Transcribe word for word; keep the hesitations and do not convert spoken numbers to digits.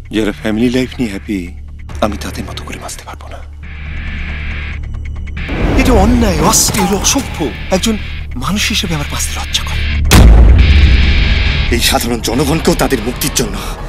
যারা family life নিয়ে happy, আমি তাদের মতো করে বাঁচতে পারবো না। এটা অন্যায়, অশ্লীল, অসভ্য। একজন মানুষ হিসেবে আমার বাঁচতে লজ্জা করে। এই সাধারণ জনগণকেও তাদের মুক্তির জন্য